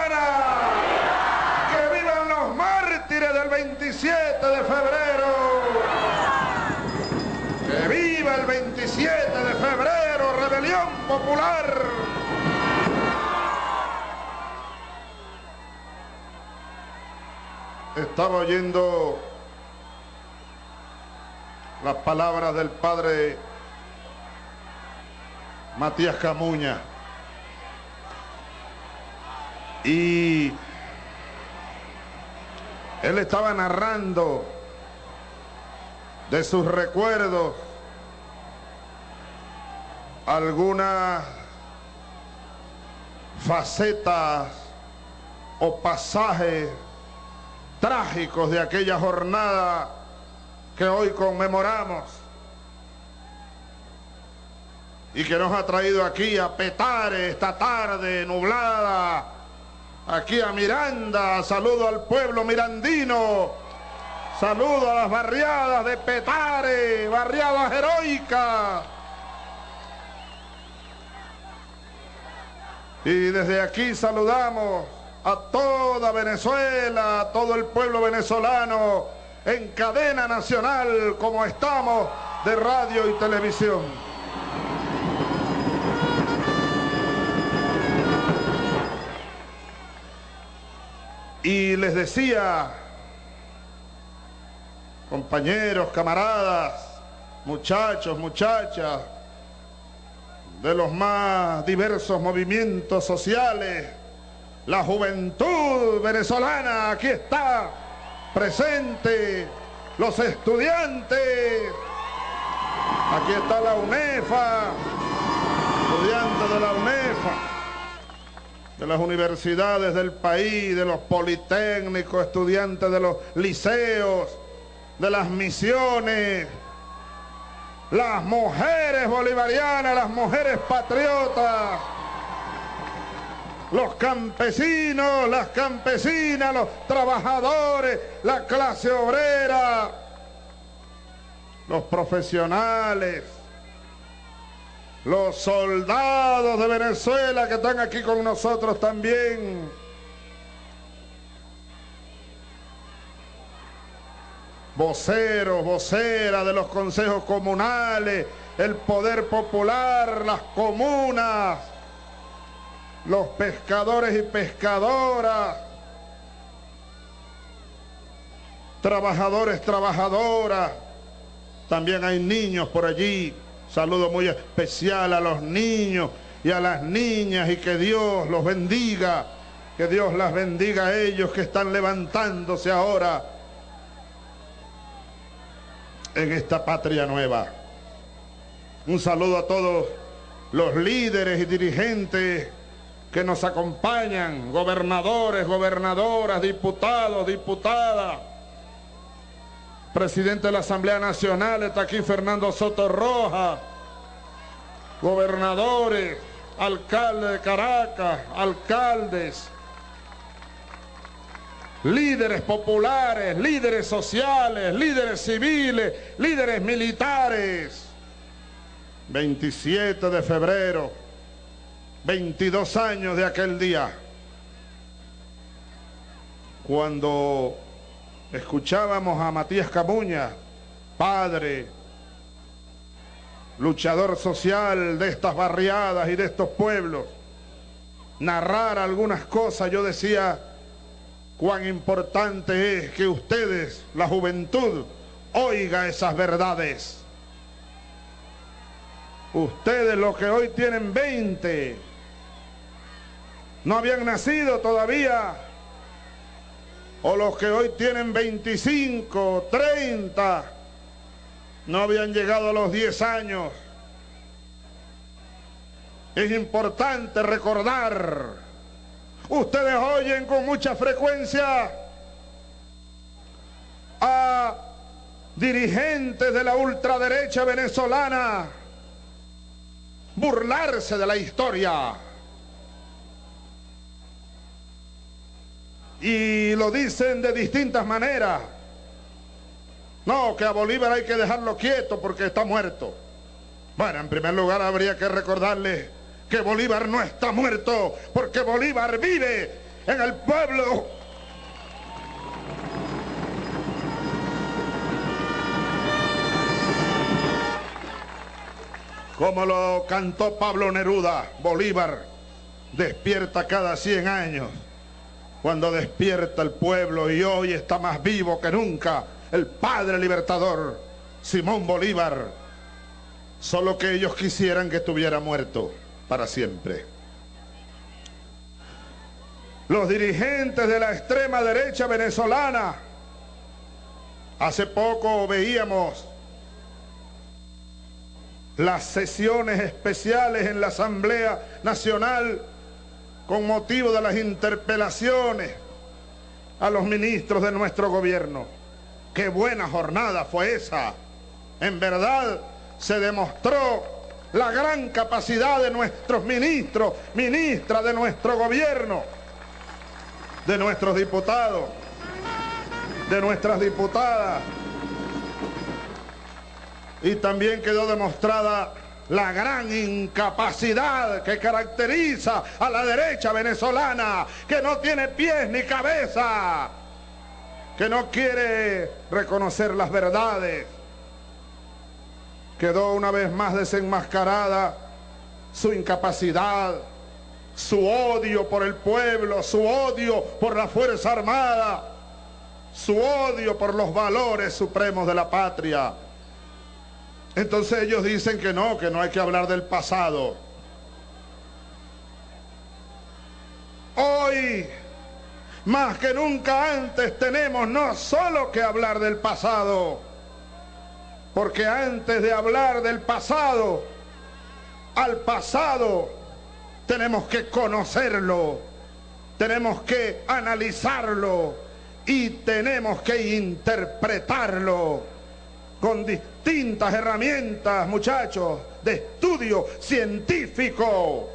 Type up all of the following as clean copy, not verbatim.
venezolana. ¡Que vivan los mártires del 27 de febrero! ¡Que viva el 27 de febrero, rebelión popular! Estaba oyendo las palabras del padre Matías Camuña y él estaba narrando de sus recuerdos algunas facetas o pasajes trágicos de aquella jornada que hoy conmemoramos y que nos ha traído aquí a Petare esta tarde nublada, aquí a Miranda. Saludo al pueblo mirandino, saludo a las barriadas de Petare, barriadas heroicas. Y desde aquí saludamos a toda Venezuela, a todo el pueblo venezolano en cadena nacional como estamos de radio y televisión. Y les decía, compañeros, camaradas, muchachos, muchachas, de los más diversos movimientos sociales, la juventud venezolana, aquí está presente, los estudiantes, aquí está la UNEFA, estudiantes de la UNEFA, de las universidades del país, de los politécnicos, estudiantes de los liceos, de las misiones, las mujeres bolivarianas, las mujeres patriotas, los campesinos, las campesinas, los trabajadores, la clase obrera, los profesionales, los soldados de Venezuela que están aquí con nosotros también. Voceros, voceras de los consejos comunales, el poder popular, las comunas, los pescadores y pescadoras, trabajadores, trabajadoras, también hay niños por allí. Saludo muy especial a los niños y a las niñas y que Dios los bendiga, que Dios las bendiga a ellos que están levantándose ahora en esta patria nueva. Un saludo a todos los líderes y dirigentes que nos acompañan, gobernadores, gobernadoras, diputados, diputadas, presidente de la Asamblea Nacional, está aquí Fernando Soto Rojas, gobernadores, alcalde de Caracas, alcaldes, líderes populares, líderes sociales, líderes civiles, líderes militares. 27 de febrero, 22 años de aquel día, cuando escuchábamos a Matías Camuña, padre, luchador social de estas barriadas y de estos pueblos, narrar algunas cosas. Yo decía cuán importante es que ustedes, la juventud, oiga esas verdades. Ustedes, los que hoy tienen 20, no habían nacido todavía, o los que hoy tienen 25, 30, no habían llegado a los 10 años. Es importante recordar. Ustedes oyen con mucha frecuencia a dirigentes de la ultraderecha venezolana burlarse de la historia. Y lo dicen de distintas maneras. No, que a Bolívar hay que dejarlo quieto porque está muerto. Bueno, en primer lugar habría que recordarles que Bolívar no está muerto, porque Bolívar vive en el pueblo. Como lo cantó Pablo Neruda, Bolívar despierta cada 100 años. Cuando despierta el pueblo, y hoy está más vivo que nunca el padre libertador, Simón Bolívar. Solo que ellos quisieran que estuviera muerto para siempre. Los dirigentes de la extrema derecha venezolana, hace poco veíamos las sesiones especiales en la Asamblea Nacional con motivo de las interpelaciones a los ministros de nuestro gobierno. ¡Qué buena jornada fue esa! En verdad se demostró la gran capacidad de nuestros ministros, ministras de nuestro gobierno, de nuestros diputados, de nuestras diputadas. Y también quedó demostrada la gran incapacidad que caracteriza a la derecha venezolana, que no tiene pies ni cabeza, que no quiere reconocer las verdades. Quedó una vez más desenmascarada su incapacidad, su odio por el pueblo, su odio por la Fuerza Armada, su odio por los valores supremos de la patria. Entonces ellos dicen que no hay que hablar del pasado. Hoy, más que nunca antes, tenemos no solo que hablar del pasado, porque antes de hablar del pasado, al pasado tenemos que conocerlo, tenemos que analizarlo y tenemos que interpretarlo con distintas herramientas, muchachos, de estudio científico.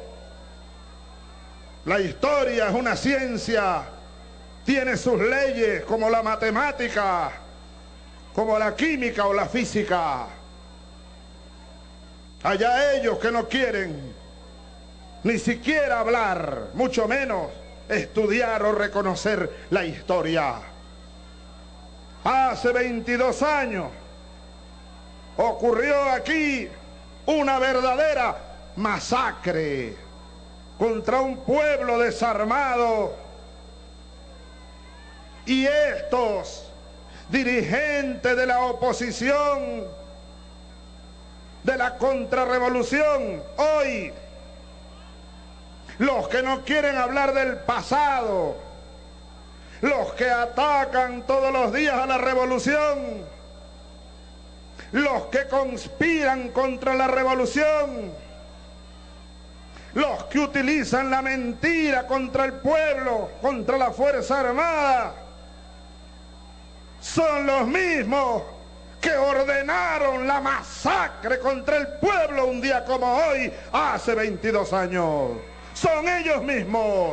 La historia es una ciencia, tiene sus leyes como la matemática, como la química o la física. Allá ellos que no quieren ni siquiera hablar, mucho menos estudiar o reconocer la historia. Hace 22 años ocurrió aquí una verdadera masacre contra un pueblo desarmado, y estos dirigentes de la oposición, de la contrarrevolución, hoy, los que no quieren hablar del pasado, los que atacan todos los días a la revolución, los que conspiran contra la revolución, los que utilizan la mentira contra el pueblo, contra la Fuerza Armada, son los mismos que ordenaron la masacre contra el pueblo un día como hoy, hace 22 años. Son ellos mismos.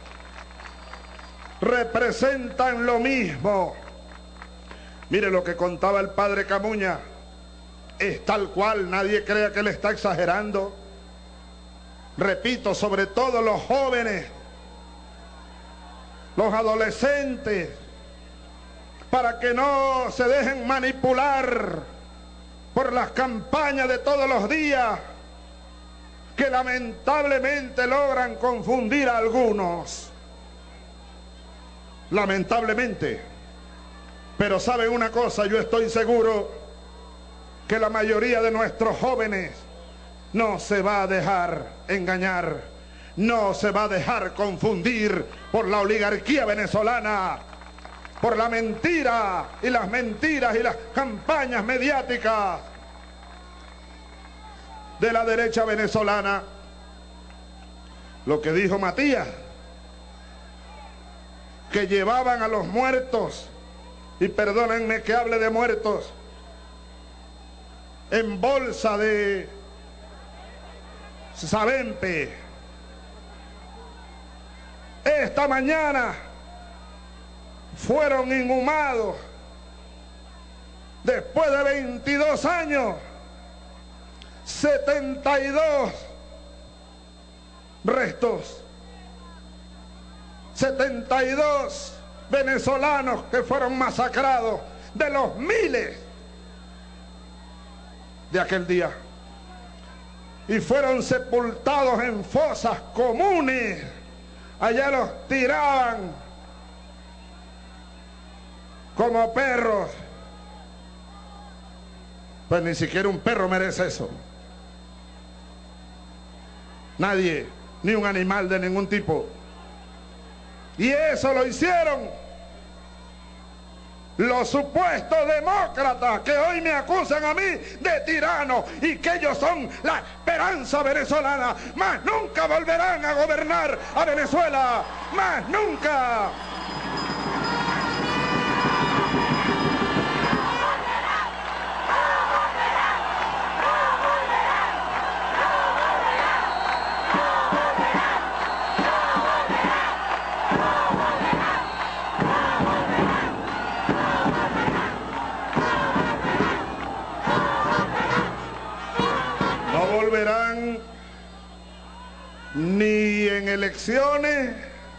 Representan lo mismo. Mire lo que contaba el padre Camuña. Es tal cual, nadie crea que él está exagerando. Repito, sobre todo los jóvenes, los adolescentes, para que no se dejen manipular por las campañas de todos los días, que lamentablemente logran confundir a algunos. Lamentablemente. Pero ¿saben una cosa? Yo estoy seguro que la mayoría de nuestros jóvenes no se va a dejar engañar, no se va a dejar confundir por la oligarquía venezolana, por la mentira y las mentiras y las campañas mediáticas de la derecha venezolana. Lo que dijo Matías, que llevaban a los muertos, y perdónenme que hable de muertos, en bolsa de Sabempe. Esta mañana fueron inhumados después de 22 años 72 restos 72 venezolanos que fueron masacrados de los miles de aquel día y fueron sepultados en fosas comunes. Allá los tiraban como perros. Pues ni siquiera un perro merece eso. Nadie, ni un animal de ningún tipo. Y eso lo hicieron los supuestos demócratas que hoy me acusan a mí de tirano y que ellos son la esperanza venezolana. Más nunca volverán a gobernar a Venezuela. Más nunca. Volverán ni en elecciones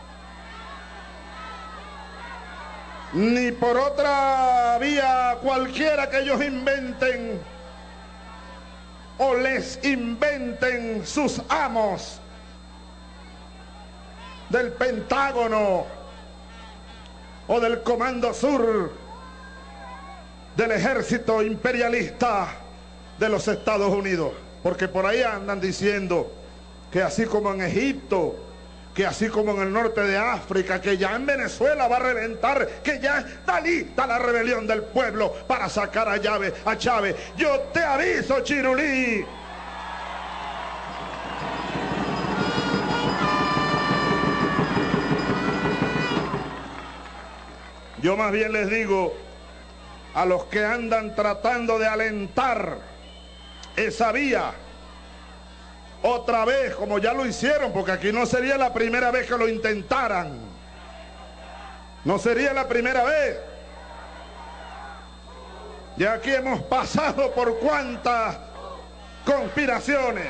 ni por otra vía cualquiera que ellos inventen o les inventen sus amos del Pentágono o del Comando Sur del ejército imperialista de los Estados Unidos. Porque por ahí andan diciendo que así como en Egipto, que así como en el norte de África, que ya en Venezuela va a reventar, que ya está lista la rebelión del pueblo para sacar a Chávez. Yo te aviso, Chirulí. Yo más bien les digo a los que andan tratando de alentar esa vía, otra vez, como ya lo hicieron, porque aquí no sería la primera vez que lo intentaran. No sería la primera vez. Ya aquí hemos pasado por cuántas conspiraciones.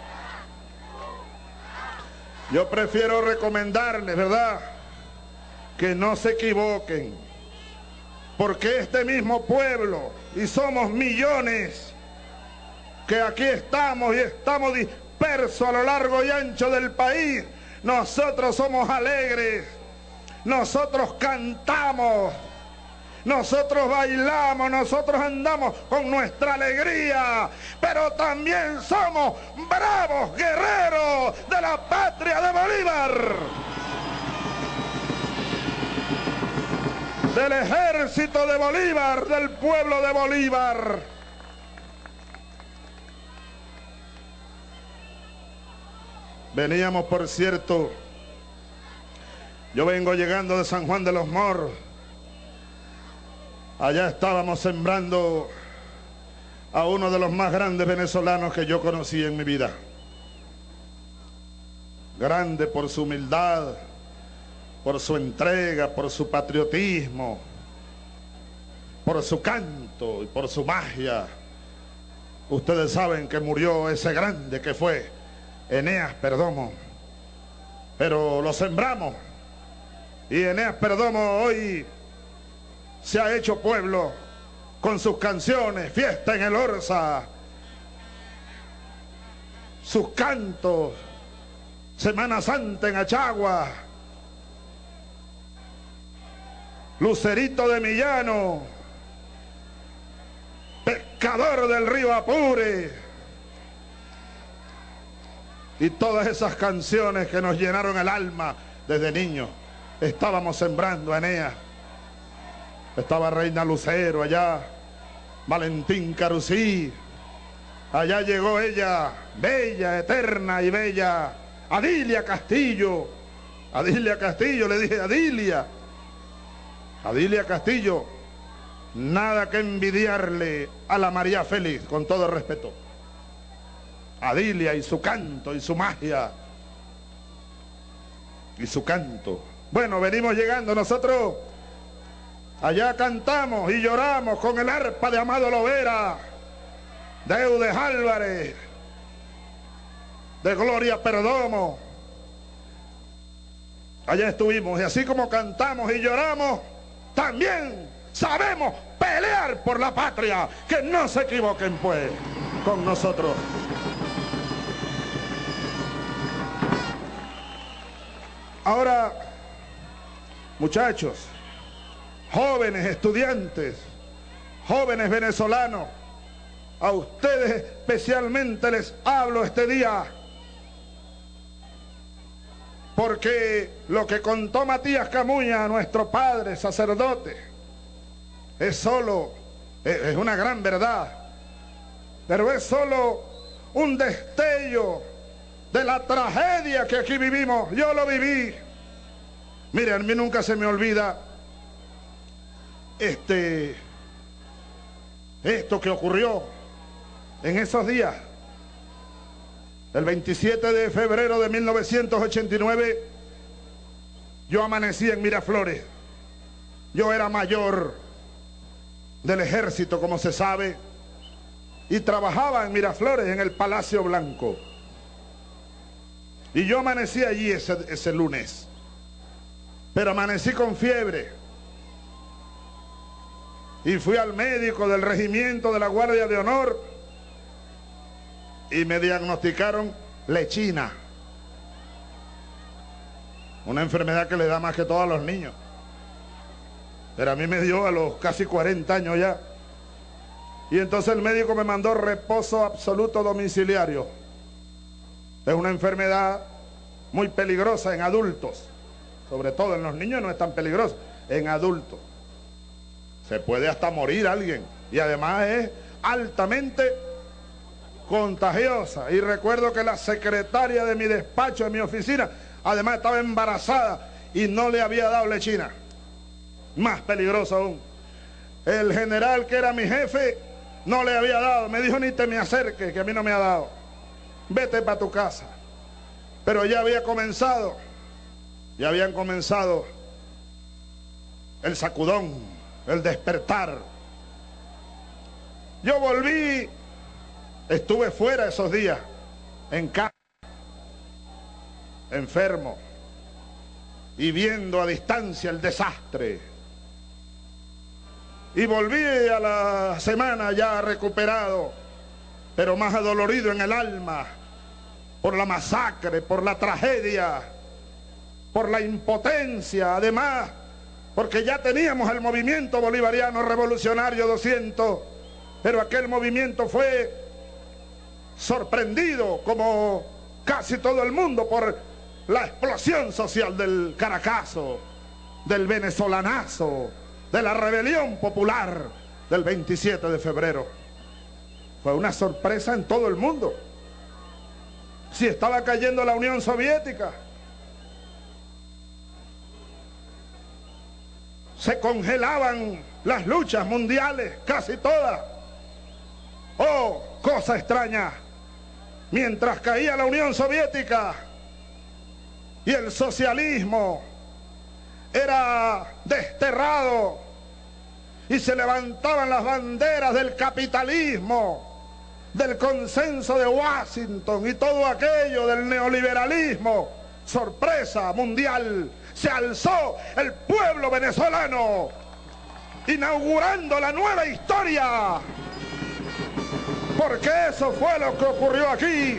Yo prefiero recomendarles, ¿verdad?, que no se equivoquen, porque este mismo pueblo, y somos millones, que aquí estamos y estamos dispersos a lo largo y ancho del país, nosotros somos alegres, nosotros cantamos, nosotros bailamos, nosotros andamos con nuestra alegría, pero también somos bravos guerreros de la patria de Bolívar, del ejército de Bolívar, del pueblo de Bolívar. Veníamos, por cierto, yo vengo llegando de San Juan de los Morros. Allá estábamos sembrando a uno de los más grandes venezolanos que yo conocí en mi vida. Grande por su humildad, por su entrega, por su patriotismo, por su canto y por su magia. Ustedes saben que murió ese grande que fue Eneas Perdomo, pero lo sembramos y Eneas Perdomo hoy se ha hecho pueblo con sus canciones, Fiesta en el Orza, sus cantos, Semana Santa en Achagua, Lucerito de Millano, Pescador del Río Apure, y todas esas canciones que nos llenaron el alma desde niños. Estábamos sembrando a Eneas. Estaba Reina Lucero allá, Valentín Carusí. Allá llegó ella, bella, eterna y bella, Adilia Castillo. Adilia Castillo, le dije Adilia. Adilia Castillo, nada que envidiarle a la María Félix, con todo respeto. Adilia y su canto y su magia y su canto. Bueno, venimos llegando nosotros. Allá cantamos y lloramos con el arpa de Amado Lovera, de Eudes Álvarez, de Gloria Perdomo, Allá estuvimos, y así como cantamos y lloramos, también sabemos pelear por la patria. Que no se equivoquen pues con nosotros. Ahora, muchachos, jóvenes estudiantes, jóvenes venezolanos, a ustedes especialmente les hablo este día, porque lo que contó Matías Camuña, nuestro padre sacerdote, es una gran verdad, pero es solo un destello de la tragedia que aquí vivimos. Yo lo viví. Mire, a mí nunca se me olvida esto que ocurrió en esos días. El 27 de febrero de 1989, yo amanecí en Miraflores. Yo era mayor del ejército, como se sabe, y trabajaba en Miraflores, en el Palacio Blanco. Y yo amanecí allí ese lunes, pero amanecí con fiebre. Y fui al médico del regimiento de la Guardia de Honor y me diagnosticaron lechina, una enfermedad que le da más que todo a los niños, pero a mí me dio a los casi 40 años ya. Y entonces el médico me mandó reposo absoluto domiciliario. Es una enfermedad muy peligrosa en adultos, sobre todo en los niños no es tan peligroso, en adultos se puede hasta morir alguien, y además es altamente contagiosa. Y recuerdo que la secretaria de mi despacho, de mi oficina, además estaba embarazada y no le había dado lechina. Más peligroso aún. El general, que era mi jefe, no le había dado. Me dijo: ni te me acerques, que a mí no me ha dado. Vete para tu casa. Pero ya habían comenzado el sacudón, el despertar. Yo volví, estuve fuera esos días, en casa, enfermo, y viendo a distancia el desastre. Y volví a la semana ya recuperado, pero más adolorido en el alma, por la masacre, por la tragedia, por la impotencia, además, porque ya teníamos el movimiento bolivariano revolucionario 200, pero aquel movimiento fue sorprendido, como casi todo el mundo, por la explosión social del Caracazo, del venezolanazo, de la rebelión popular del 27 de febrero. Fue una sorpresa en todo el mundo. Si estaba cayendo la Unión Soviética, se congelaban las luchas mundiales, casi todas. Oh, cosa extraña, mientras caía la Unión Soviética y el socialismo era desterrado y se levantaban las banderas del capitalismo, del consenso de Washington y todo aquello del neoliberalismo, sorpresa mundial, se alzó el pueblo venezolano, inaugurando la nueva historia, porque eso fue lo que ocurrió aquí.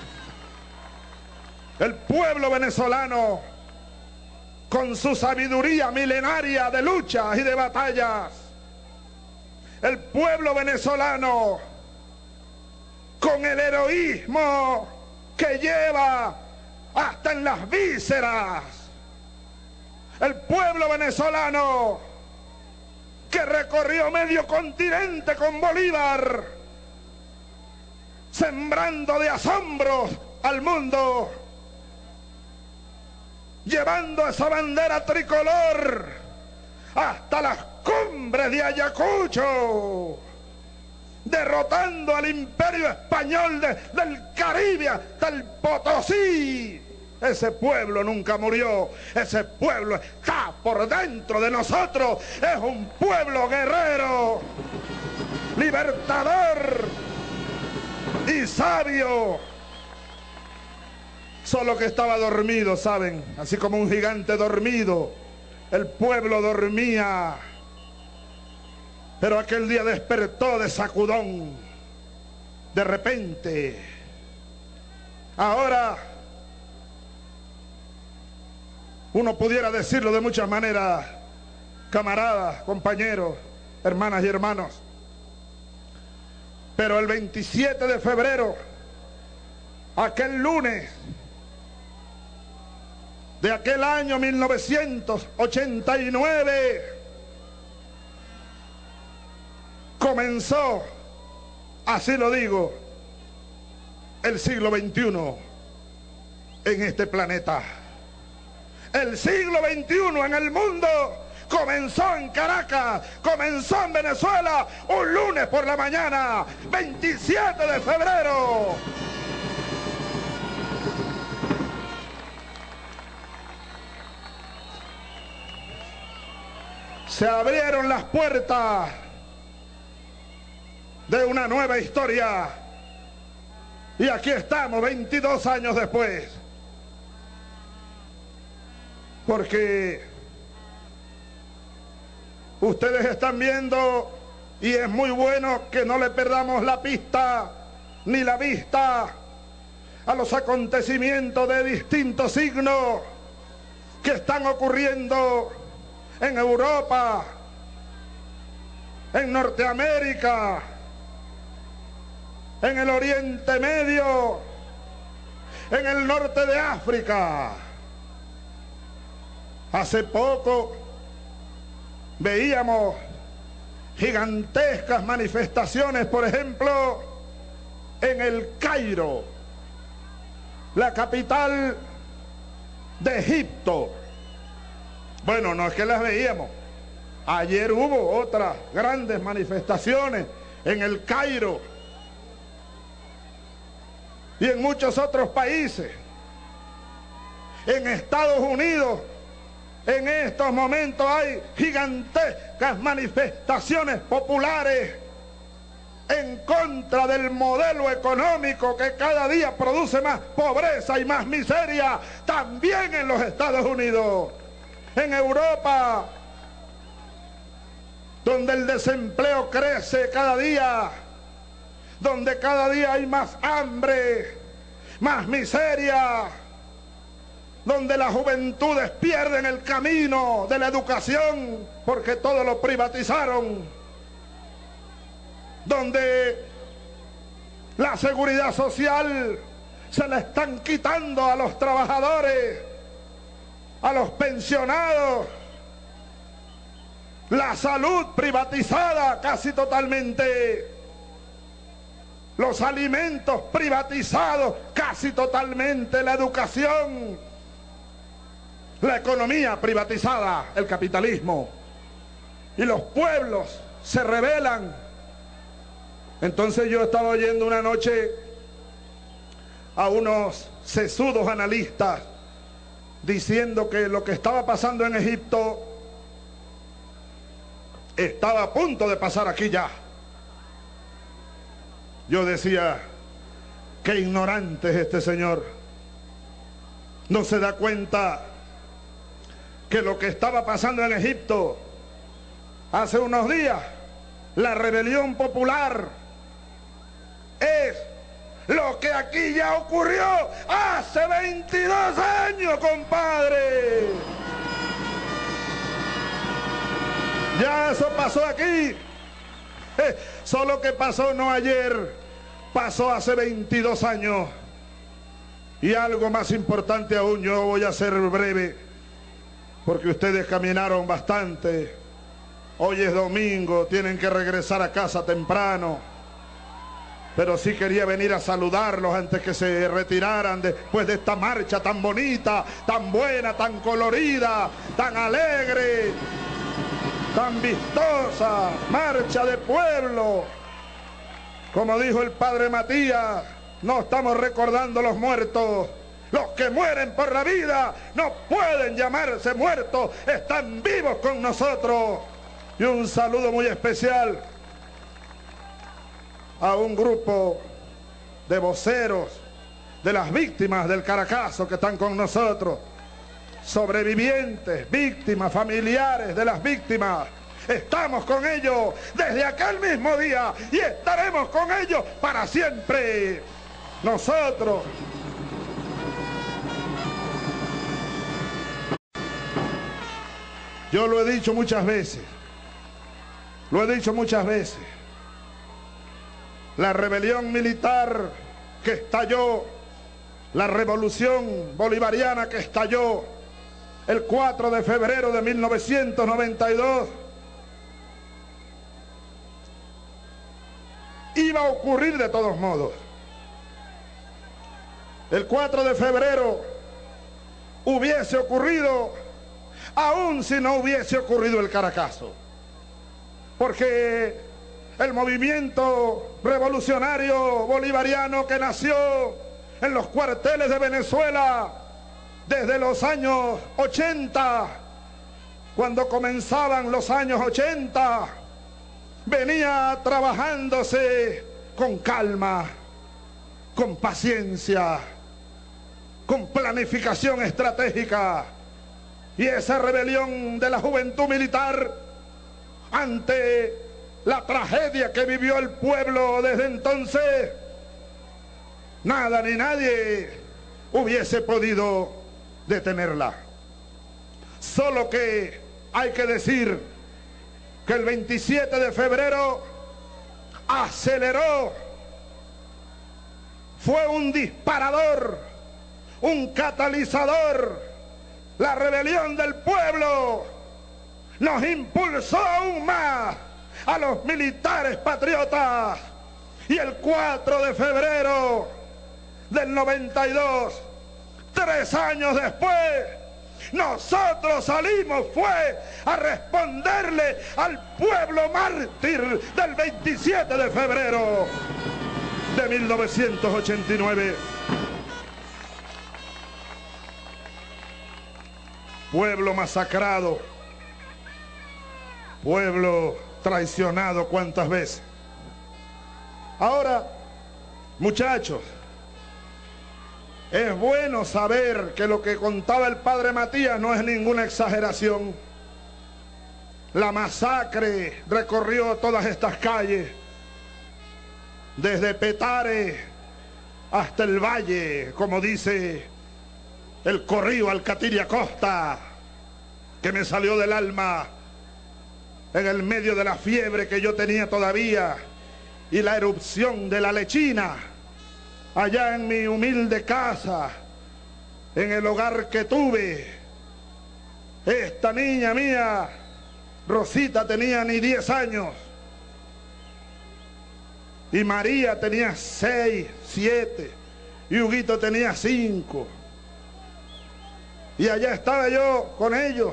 El pueblo venezolano, con su sabiduría milenaria de luchas y de batallas, el pueblo venezolano, con el heroísmo que lleva hasta en las vísceras, el pueblo venezolano que recorrió medio continente con Bolívar, sembrando de asombros al mundo, llevando esa bandera tricolor hasta las cumbres de Ayacucho, derrotando al imperio español del Caribe hasta el Potosí. Ese pueblo nunca murió, ese pueblo está por dentro de nosotros, es un pueblo guerrero, libertador y sabio, solo que estaba dormido, ¿saben? Así como un gigante dormido, el pueblo dormía. Pero aquel día despertó de sacudón, de repente. Ahora, uno pudiera decirlo de muchas maneras, camaradas, compañeros, hermanas y hermanos. Pero el 27 de febrero, aquel lunes de aquel año 1989, comenzó, así lo digo, el siglo XXI en este planeta. El siglo XXI en el mundo comenzó en Caracas, comenzó en Venezuela, un lunes por la mañana, 27 de febrero. Se abrieron las puertas de una nueva historia. Y aquí estamos, 22 años después. Porque ustedes están viendo, y es muy bueno que no le perdamos la pista ni la vista a los acontecimientos de distintos signos que están ocurriendo en Europa, en Norteamérica, en el Oriente Medio, en el norte de África. Hace poco veíamos gigantescas manifestaciones, por ejemplo, en el Cairo, la capital de Egipto. Bueno, no es que las veíamos. Ayer hubo otras grandes manifestaciones en el Cairo y en muchos otros países. En Estados Unidos, en estos momentos hay gigantescas manifestaciones populares en contra del modelo económico que cada día produce más pobreza y más miseria, también en los Estados Unidos. En Europa, donde el desempleo crece cada día, donde cada día hay más hambre, más miseria, donde las juventudes pierden el camino de la educación porque todo lo privatizaron, donde la seguridad social se la están quitando a los trabajadores, a los pensionados, la salud privatizada casi totalmente, los alimentos privatizados casi totalmente, la educación, la economía privatizada, el capitalismo, y los pueblos se rebelan. Entonces yo estaba oyendo una noche a unos sesudos analistas diciendo que lo que estaba pasando en Egipto estaba a punto de pasar aquí ya. Yo decía, qué ignorante es este señor. No se da cuenta que lo que estaba pasando en Egipto hace unos días, la rebelión popular, es lo que aquí ya ocurrió hace 22 años, compadre. Ya eso pasó aquí. Solo que pasó no ayer, pasó hace 22 años. Y algo más importante aún, yo voy a ser breve, porque ustedes caminaron bastante. Hoy es domingo, tienen que regresar a casa temprano. Pero sí quería venir a saludarlos antes que se retiraran después de esta marcha tan bonita, tan buena, tan colorida, tan alegre, tan vistosa, marcha de pueblo. Como dijo el padre Matías, no estamos recordando los muertos. Los que mueren por la vida no pueden llamarse muertos, están vivos con nosotros. Y un saludo muy especial a un grupo de voceros de las víctimas del Caracazo que están con nosotros. Sobrevivientes, víctimas, familiares de las víctimas. Estamos con ellos desde aquel mismo día y estaremos con ellos para siempre. Nosotros yo lo he dicho muchas veces, la rebelión militar que estalló, la revolución bolivariana que estalló el 4 de febrero de 1992, iba a ocurrir de todos modos. El 4 de febrero hubiese ocurrido, aun si no hubiese ocurrido el Caracazo, porque el movimiento revolucionario bolivariano que nació en los cuarteles de Venezuela desde los años 80, cuando comenzaban los años 80, venía trabajándose con calma, con paciencia, con planificación estratégica. Y esa rebelión de la juventud militar ante la tragedia que vivió el pueblo desde entonces, nada ni nadie hubiese podido detenerla. Solo que hay que decir que el 27 de febrero aceleró, fue un disparador, un catalizador. La rebelión del pueblo nos impulsó aún más a los militares patriotas, y el 4 de febrero del 92, 3 años después, nosotros salimos fue a responderle al pueblo mártir del 27 de febrero de 1989. Pueblo masacrado, pueblo traicionado cuántas veces. Ahora, muchachos, es bueno saber que lo que contaba el padre Matías no es ninguna exageración. La masacre recorrió todas estas calles, desde Petare hasta el valle, como dice el corrido Alcatiria Costa, que me salió del alma en el medio de la fiebre que yo tenía todavía y la erupción de la lechina, allá en mi humilde casa, en el hogar que tuve. Esta niña mía, Rosita, tenía ni 10 años, y María tenía 6, 7, y Huguito tenía 5. Y allá estaba yo con ellos,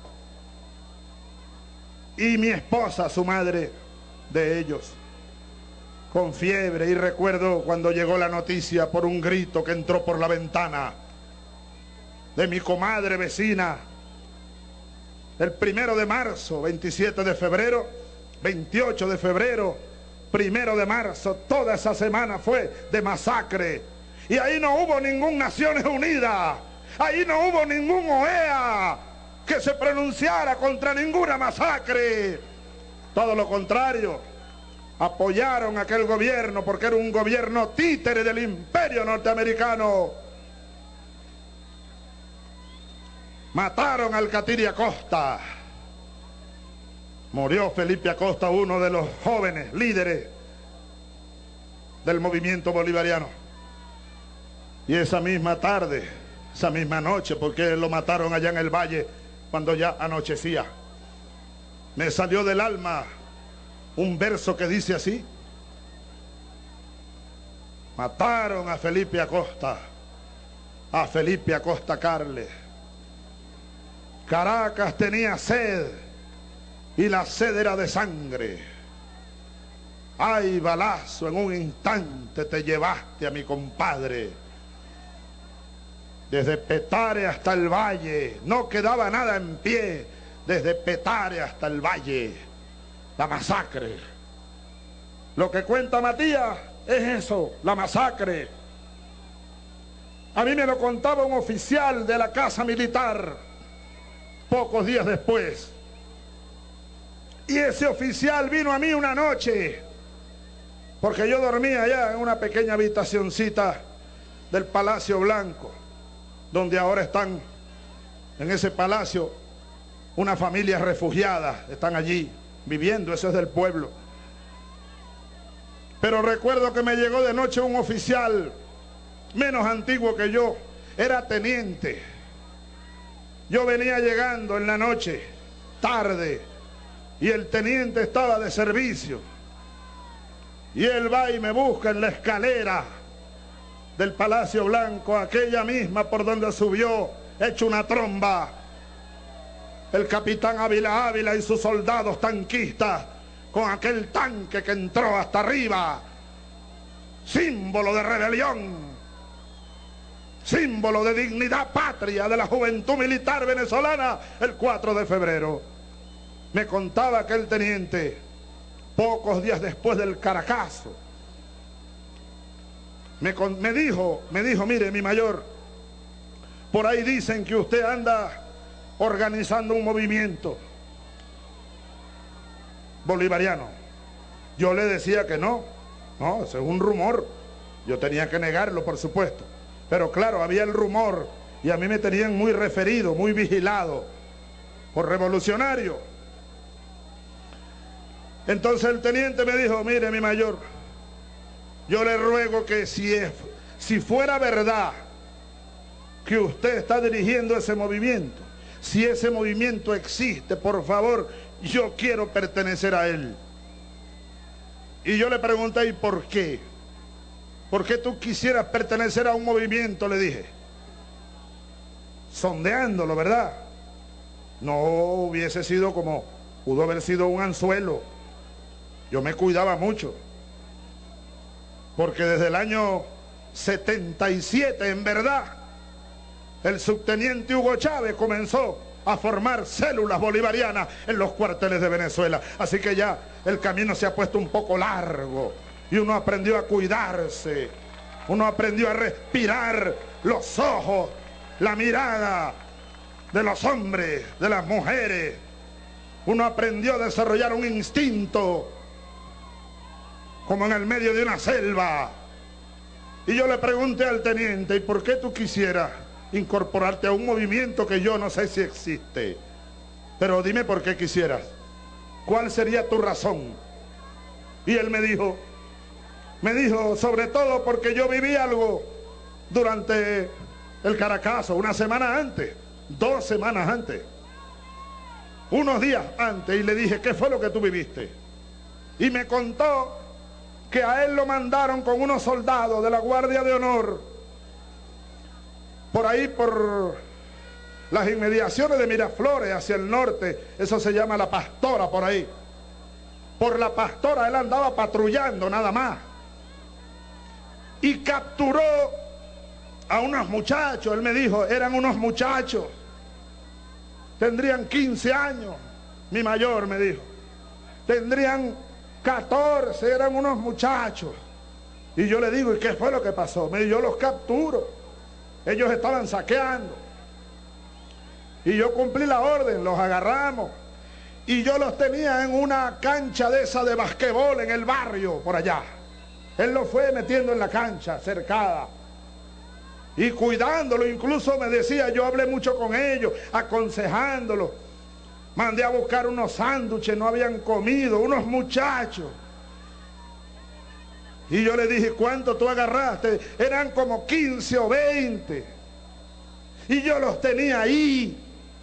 y mi esposa, su madre de ellos, con fiebre. Y recuerdo cuando llegó la noticia por un grito que entró por la ventana de mi comadre vecina, el 1 de marzo, 27 de febrero, 28 de febrero, 1 de marzo, toda esa semana fue de masacre. Y ahí no hubo ningún Naciones Unidas, ahí no hubo ningún OEA que se pronunciara contra ninguna masacre. Todo lo contrario, apoyaron a aquel gobierno porque era un gobierno títere del imperio norteamericano. Mataron al Alcatiria Acosta. Murió Felipe Acosta, uno de los jóvenes líderes del movimiento bolivariano. Y esa misma tarde, esa misma noche, porque lo mataron allá en el valle cuando ya anochecía, me salió del alma un verso que dice así: mataron a Felipe Acosta Carles. Caracas tenía sed y la sed era de sangre. Ay, balazo, en un instante te llevaste a mi compadre. Desde Petare hasta el valle, no quedaba nada en pie. Desde Petare hasta el valle, la masacre. Lo que cuenta Matías es eso, la masacre. A mí me lo contaba un oficial de la casa militar pocos días después. Y ese oficial vino a mí una noche, porque yo dormía allá en una pequeña habitacioncita del Palacio Blanco, donde ahora están en ese palacio unas familias refugiadas, están allí viviendo, eso es del pueblo. Pero recuerdo que me llegó de noche un oficial menos antiguo que yo, era teniente. Yo venía llegando en la noche, tarde, y el teniente estaba de servicio. Y él va y me busca en la escalera del Palacio Blanco, aquella misma por donde subió, hecho una tromba, el capitán Ávila y sus soldados tanquistas, con aquel tanque que entró hasta arriba, símbolo de rebelión, símbolo de dignidad patria de la juventud militar venezolana, el 4 de febrero. Me contaba aquel teniente, pocos días después del Caracazo, me dijo, mire, mi mayor, por ahí dicen que usted anda organizando un movimiento bolivariano. Yo le decía que no, eso es un rumor. Yo tenía que negarlo, por supuesto. Pero claro, había el rumor y a mí me tenían muy referido, muy vigilado por revolucionario. Entonces el teniente me dijo, mire, mi mayor, yo le ruego que si fuera verdad que usted está dirigiendo ese movimiento, si ese movimiento existe, por favor, yo quiero pertenecer a él. Y yo le pregunté, ¿y por qué? ¿Por qué tú quisieras pertenecer a un movimiento? Le dije. Sondeándolo, ¿verdad? No hubiese sido como, pudo haber sido un anzuelo. Yo me cuidaba mucho. Porque desde el año 77, en verdad, el subteniente Hugo Chávez comenzó a formar células bolivarianas en los cuarteles de Venezuela. Así que ya el camino se ha puesto un poco largo y uno aprendió a cuidarse, uno aprendió a respirar los ojos, la mirada de los hombres, de las mujeres. Uno aprendió a desarrollar un instinto como en el medio de una selva. Y yo le pregunté al teniente, ¿y por qué tú quisieras incorporarte a un movimiento que yo no sé si existe? Pero dime por qué quisieras. ¿Cuál sería tu razón? Y él me dijo, sobre todo porque yo viví algo durante el Caracazo, una semana antes, 2 semanas antes, unos días antes, y le dije, ¿qué fue lo que tú viviste? Y me contó que a él lo mandaron con unos soldados de la Guardia de Honor por ahí, por las inmediaciones de Miraflores, hacia el norte. Eso se llama La Pastora, por ahí. Por La Pastora él andaba patrullando nada más. Y capturó a unos muchachos. Él me dijo, eran unos muchachos. Tendrían 15 años. Mi mayor me dijo. Tendrían 14, eran unos muchachos. Y yo le digo, ¿y qué fue lo que pasó? Me dijo, yo los capturo. Ellos estaban saqueando. Y yo cumplí la orden, los agarramos. Y yo los tenía en una cancha de esa de basquetbol en el barrio, por allá. Él los fue metiendo en la cancha, cercada. Y cuidándolo, incluso me decía, yo hablé mucho con ellos, aconsejándolos. Mandé a buscar unos sándwiches, no habían comido, unos muchachos. Y yo le dije, ¿cuánto tú agarraste? Eran como 15 o 20. Y yo los tenía ahí.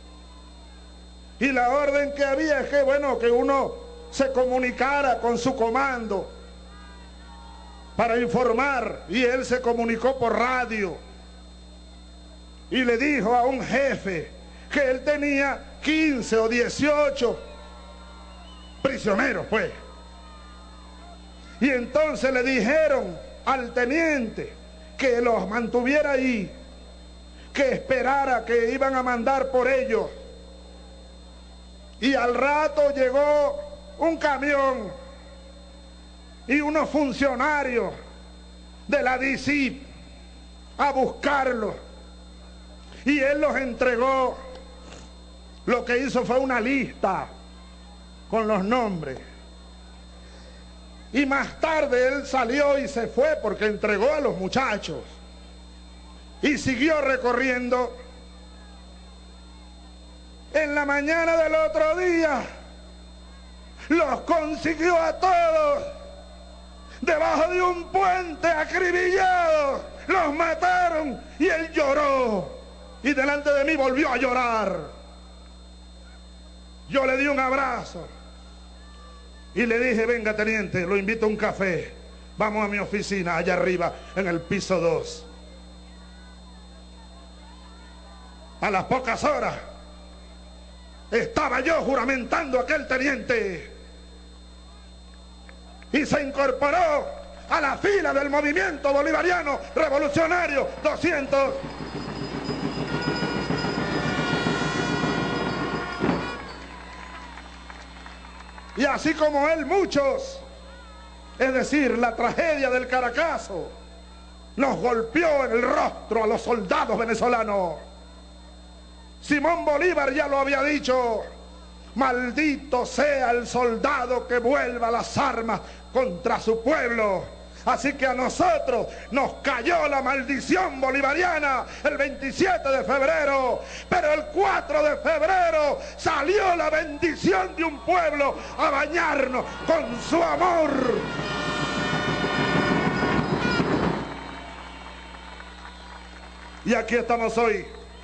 Y la orden que había es que, bueno, que uno se comunicara con su comando para informar. Y él se comunicó por radio. Y le dijo a un jefe que él tenía 15 o 18 prisioneros, pues. Y entonces le dijeron al teniente que los mantuviera ahí, que esperara, que iban a mandar por ellos. Y al rato llegó un camión y unos funcionarios de la DICIP a buscarlos. Y él los entregó. Lo que hizo fue una lista con los nombres. Y más tarde él salió y se fue porque entregó a los muchachos. Y siguió recorriendo. En la mañana del otro día los consiguió a todos debajo de un puente, acribillados. Los mataron y él lloró. Y delante de mí volvió a llorar. Yo le di un abrazo y le dije: venga, teniente, lo invito a un café. Vamos a mi oficina allá arriba en el piso 2. A las pocas horas estaba yo juramentando a aquel teniente y se incorporó a la fila del movimiento bolivariano revolucionario 200. Y así como él, muchos, es decir, la tragedia del Caracazo nos golpeó en el rostro a los soldados venezolanos. Simón Bolívar ya lo había dicho: maldito sea el soldado que vuelva las armas contra su pueblo. Así que a nosotros nos cayó la maldición bolivariana el 27 de febrero, pero el 4 de febrero salió la bendición de un pueblo a bañarnos con su amor. Y aquí estamos hoy,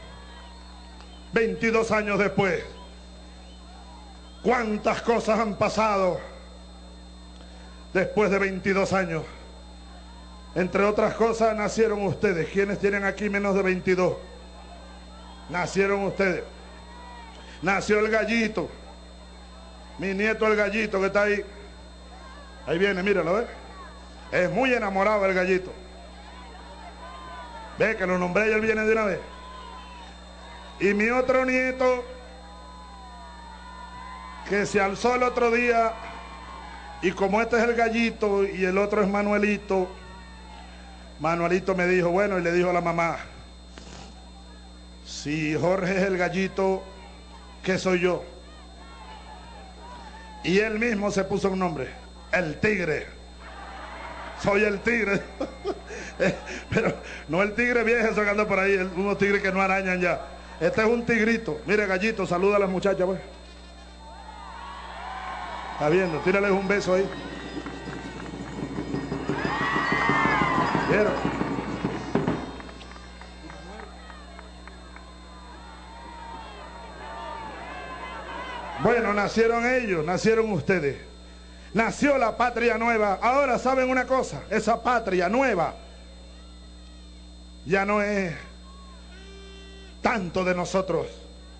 22 años después. ¿Cuántas cosas han pasado después de 22 años? Entre otras cosas, nacieron ustedes. ¿Quiénes tienen aquí menos de 22? Nacieron ustedes. Nació el Gallito, mi nieto el Gallito, que está ahí. Ahí viene, míralo, ¿ves? Es muy enamorado el Gallito. Ve que lo nombré y él viene de una vez. Y mi otro nieto, que se alzó el otro día, y como este es el Gallito y el otro es Manuelito, Manuelito me dijo, bueno, y le dijo a la mamá: si Jorge es el Gallito, ¿qué soy yo? Y él mismo se puso un nombre: el Tigre. Soy el Tigre. Pero no el tigre viejo que anda por ahí, unos tigres que no arañan ya. Este es un tigrito. Mire, Gallito, saluda a las muchachas, pues. Está viendo, tírales un beso ahí. ¿Vieron? Bueno, nacieron ellos, nacieron ustedes. Nació la patria nueva. Ahora, ¿saben una cosa? Esa patria nueva ya no es tanto de nosotros,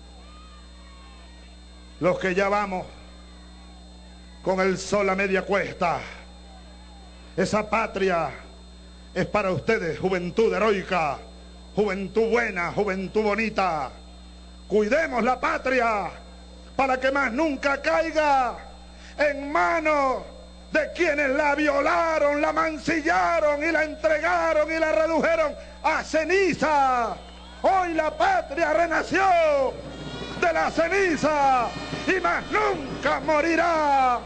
los que ya vamos con el sol a media cuesta. Esa patria es para ustedes, juventud heroica, juventud buena, juventud bonita. Cuidemos la patria para que más nunca caiga en manos de quienes la violaron, la mancillaron y la entregaron y la redujeron a ceniza. Hoy la patria renació de la ceniza y más nunca morirá.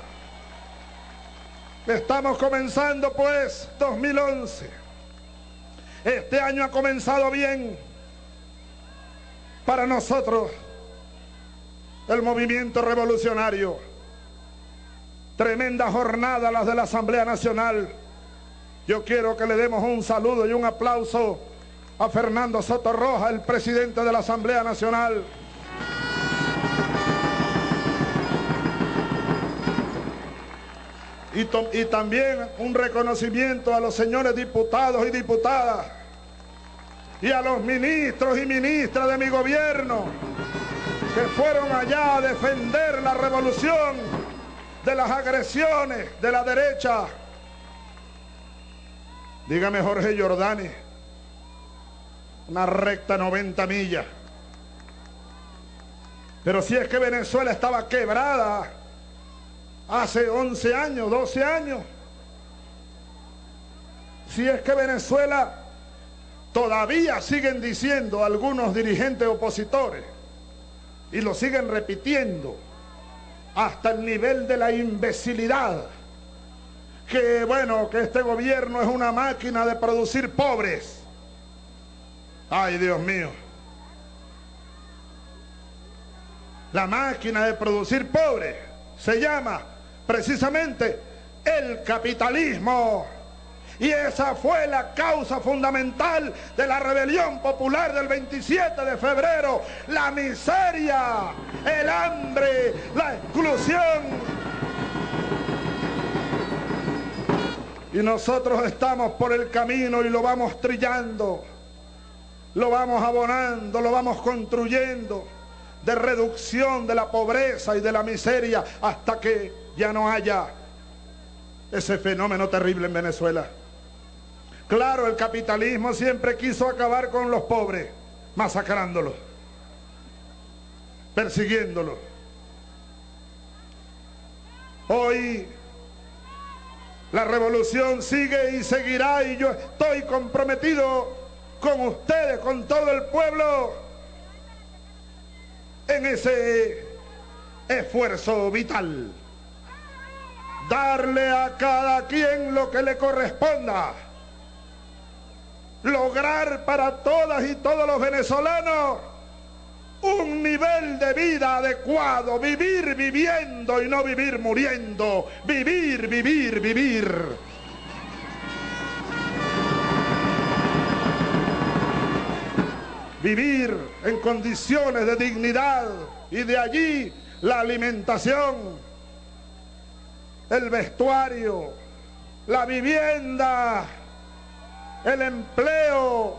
Estamos comenzando pues 2011. Este año ha comenzado bien para nosotros, el movimiento revolucionario. Tremenda jornada las de la Asamblea Nacional. Yo quiero que le demos un saludo y un aplauso a Fernando Soto Roja, el presidente de la Asamblea Nacional. Y también un reconocimiento a los señores diputados y diputadas y a los ministros y ministras de mi gobierno que fueron allá a defender la revolución de las agresiones de la derecha. Dígame, Jorge Jordani, una recta 90 millas. Pero si es que Venezuela estaba quebrada hace 11 años, 12 años. Si es que Venezuela Todavía siguen diciendo algunos dirigentes opositores, y lo siguen repitiendo hasta el nivel de la imbecilidad, que bueno, que este gobierno es una máquina de producir pobres. Ay, Dios mío. La máquina de producir pobres se llama precisamente el capitalismo. Y esa fue la causa fundamental de la rebelión popular del 27 de febrero. La miseria, el hambre, la exclusión. Y nosotros estamos por el camino y lo vamos trillando, lo vamos abonando, lo vamos construyendo, de reducción de la pobreza y de la miseria hasta que ya no haya ese fenómeno terrible en Venezuela. Claro, el capitalismo siempre quiso acabar con los pobres, masacrándolos, persiguiéndolos. Hoy la revolución sigue y seguirá, y yo estoy comprometido con ustedes, con todo el pueblo, en ese esfuerzo vital. Darle a cada quien lo que le corresponda. Lograr para todas y todos los venezolanos un nivel de vida adecuado. Vivir viviendo y no vivir muriendo. Vivir, vivir, vivir. Vivir en condiciones de dignidad, y de allí la alimentación, el vestuario, la vivienda, el empleo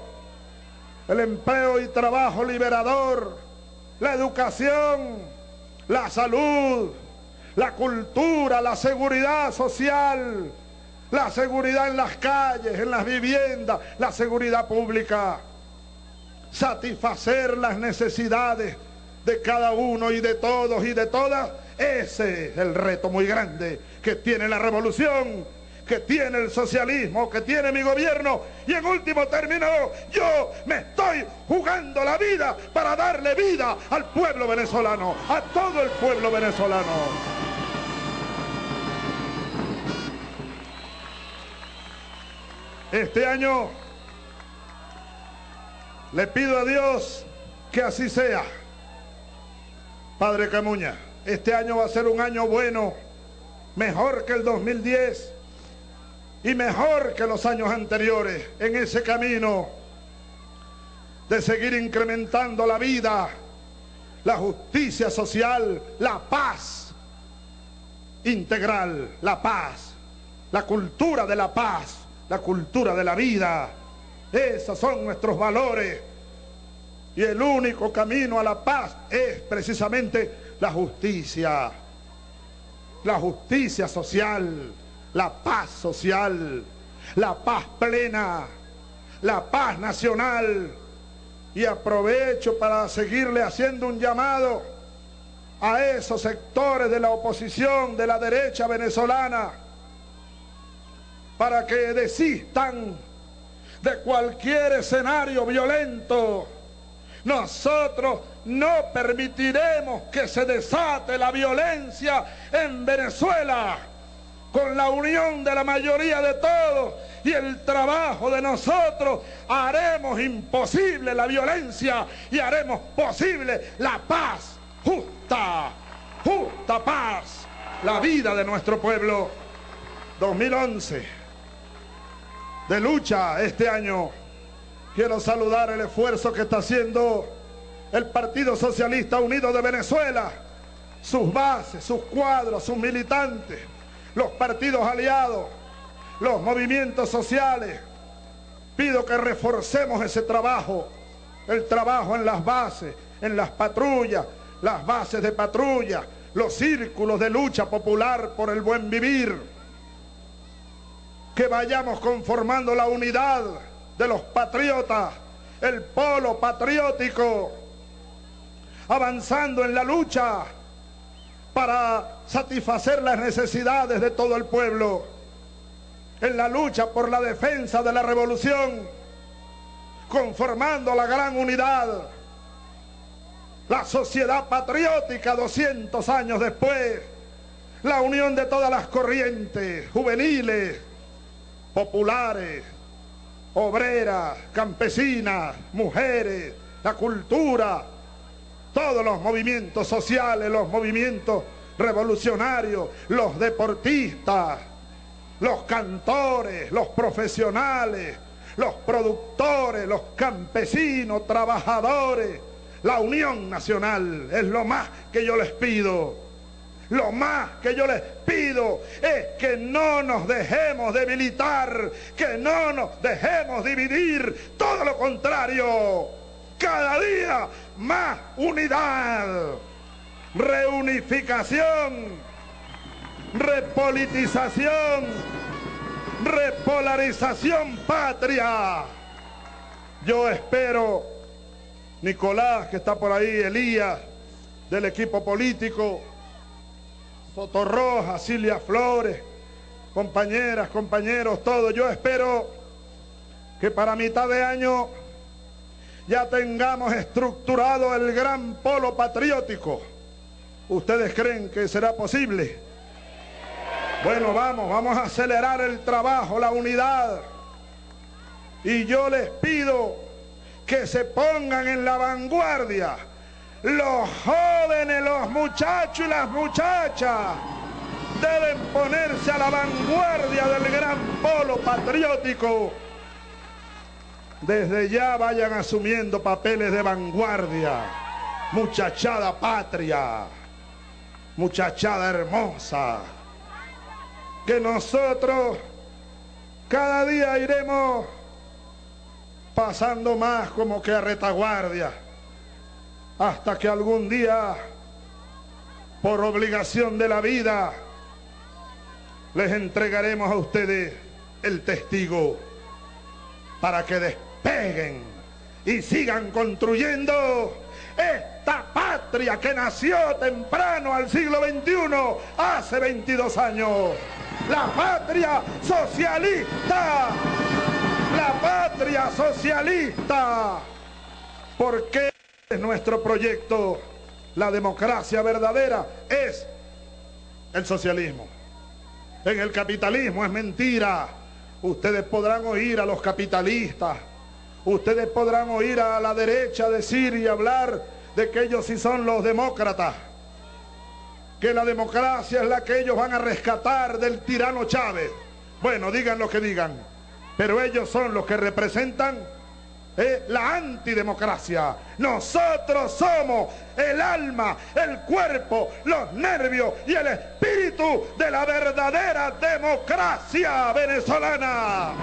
y trabajo liberador, la educación, la salud, la cultura, la seguridad social, la seguridad en las calles, en las viviendas, la seguridad pública. Satisfacer las necesidades de cada uno y de todos y de todas. Ese es el reto muy grande que tiene la revolución, que tiene el socialismo, que tiene mi gobierno. Y en último término, yo me estoy jugando la vida para darle vida al pueblo venezolano, a todo el pueblo venezolano. Este año le pido a Dios que así sea. Padre Camuña, este año va a ser un año bueno, mejor que el 2010 y mejor que los años anteriores, en ese camino de seguir incrementando la vida, la justicia social, la paz integral, la paz, la cultura de la paz, la cultura de la vida. Esos son nuestros valores, y el único camino a la paz es precisamente la justicia social, la paz social, la paz plena, la paz nacional. Y aprovecho para seguirle haciendo un llamado a esos sectores de la oposición, de la derecha venezolana, para que desistan de cualquier escenario violento. Nosotros no permitiremos que se desate la violencia en Venezuela. Con la unión de la mayoría de todos y el trabajo de nosotros, haremos imposible la violencia y haremos posible la paz, justa paz, la vida de nuestro pueblo. 2011 de lucha este año. Quiero saludar el esfuerzo que está haciendo el Partido Socialista Unido de Venezuela, sus bases, sus cuadros, sus militantes, los partidos aliados, los movimientos sociales. Pido que reforcemos ese trabajo, el trabajo en las bases, en las patrullas, las bases de patrulla, los círculos de lucha popular por el buen vivir. Que vayamos conformando la unidad de los patriotas, el polo patriótico, avanzando en la lucha para satisfacer las necesidades de todo el pueblo, en la lucha por la defensa de la revolución, conformando la gran unidad, la sociedad patriótica 200 años después, la unión de todas las corrientes juveniles, populares, obreras, campesinas, mujeres, la cultura, todos los movimientos sociales, los movimientos revolucionarios, los deportistas, los cantores, los profesionales, los productores, los campesinos, trabajadores. La unión nacional es lo más que yo les pido. Lo más que yo les pido es que no nos dejemos debilitar, que no nos dejemos dividir, todo lo contrario, cada día más unidad, reunificación, repolitización, repolarización patria. Yo espero, Nicolás, que está por ahí, Elías, del equipo político, Sotorroja, Silvia Flores, compañeras, compañeros, todos. Yo espero que para mitad de año ya tengamos estructurado el gran polo patriótico. ¿Ustedes creen que será posible? Bueno, vamos a acelerar el trabajo, la unidad. Y yo les pido que se pongan en la vanguardia. Los jóvenes, los muchachos y las muchachas deben ponerse a la vanguardia del gran polo patriótico. Desde ya vayan asumiendo papeles de vanguardia. Muchachada patria, muchachada hermosa, que nosotros cada día iremos pasando más como que a retaguardia, hasta que algún día, por obligación de la vida, les entregaremos a ustedes el testigo para que despeguen y sigan construyendo esta patria que nació temprano al siglo XXI, hace 22 años. La patria socialista. La patria socialista. ¿Por qué? Es nuestro proyecto. La democracia verdadera es el socialismo. En el capitalismo es mentira. Ustedes podrán oír a los capitalistas, ustedes podrán oír a la derecha decir y hablar de que ellos sí son los demócratas, que la democracia es la que ellos van a rescatar del tirano Chávez. Bueno, digan lo que digan, pero ellos son los que representan la antidemocracia. Nosotros somos el alma, el cuerpo, los nervios y el espíritu de la verdadera democracia venezolana.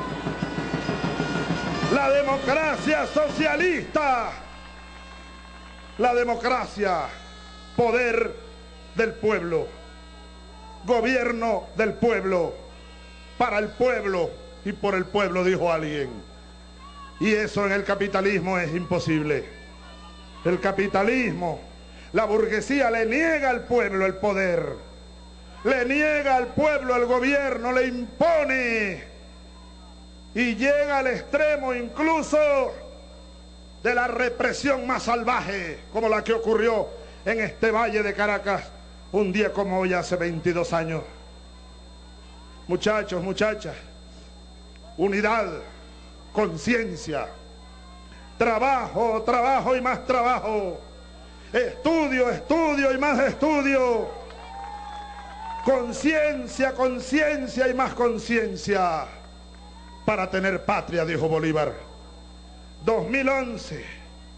La democracia socialista, la democracia, poder del pueblo, gobierno del pueblo, para el pueblo y por el pueblo, dijo alguien. Y eso en el capitalismo es imposible. El capitalismo, la burguesía le niega al pueblo el poder, le niega al pueblo el gobierno, le impone, y llega al extremo incluso de la represión más salvaje, como la que ocurrió en este valle de Caracas un día como hoy hace 22 años. Muchachos, muchachas, unidad, conciencia, trabajo, trabajo y más trabajo, estudio, estudio y más estudio, conciencia, conciencia y más conciencia, para tener patria, dijo Bolívar. 2011,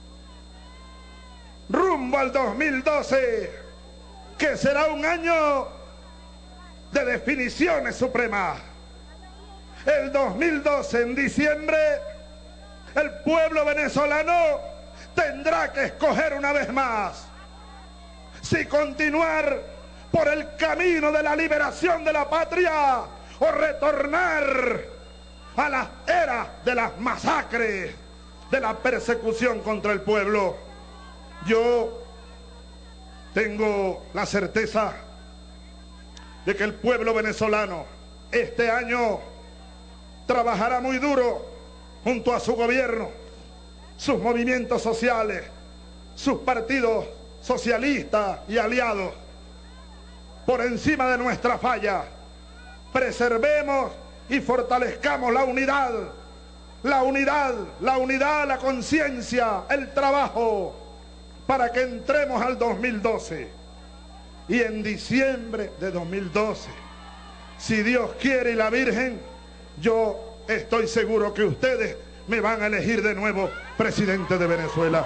rumbo al 2012, que será un año de definiciones supremas. El 2012, en diciembre, el pueblo venezolano tendrá que escoger una vez más si continuar por el camino de la liberación de la patria o retornar a la era de las masacres, de la persecución contra el pueblo. Yo tengo la certeza de que el pueblo venezolano este año trabajará muy duro junto a su gobierno sus movimientos sociales, sus partidos socialistas y aliados. Por encima de nuestra falla, preservemos y fortalezcamos la unidad, la conciencia, el trabajo, para que entremos al 2012. Y en diciembre de 2012, si Dios quiere y la Virgen, yo estoy seguro que ustedes me van a elegir de nuevo presidente de Venezuela.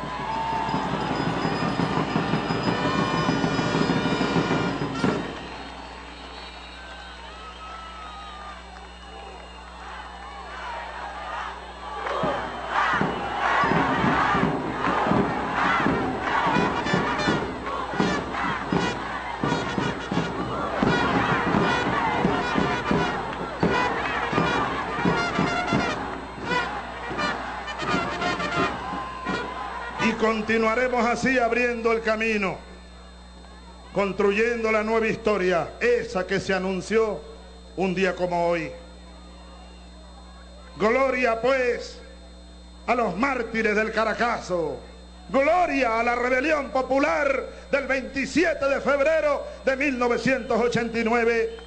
Y continuaremos así abriendo el camino, construyendo la nueva historia, esa que se anunció un día como hoy. Gloria pues a los mártires del Caracazo, gloria a la rebelión popular del 27 de febrero de 1989.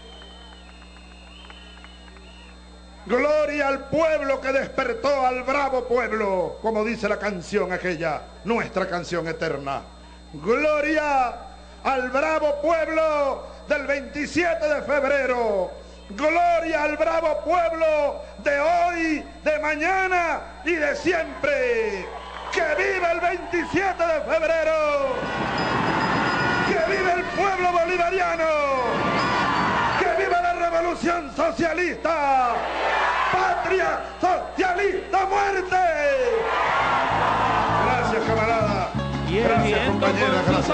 Gloria al pueblo que despertó, al bravo pueblo, como dice la canción aquella, nuestra canción eterna. Gloria al bravo pueblo del 27 de febrero. Gloria al bravo pueblo de hoy, de mañana y de siempre. ¡Que viva el 27 de febrero! ¡Que viva el pueblo bolivariano! ¡Que viva la revolución socialista! ¡Patria socialista, muerte! Gracias, camarada. Gracias, compañera. Gracias.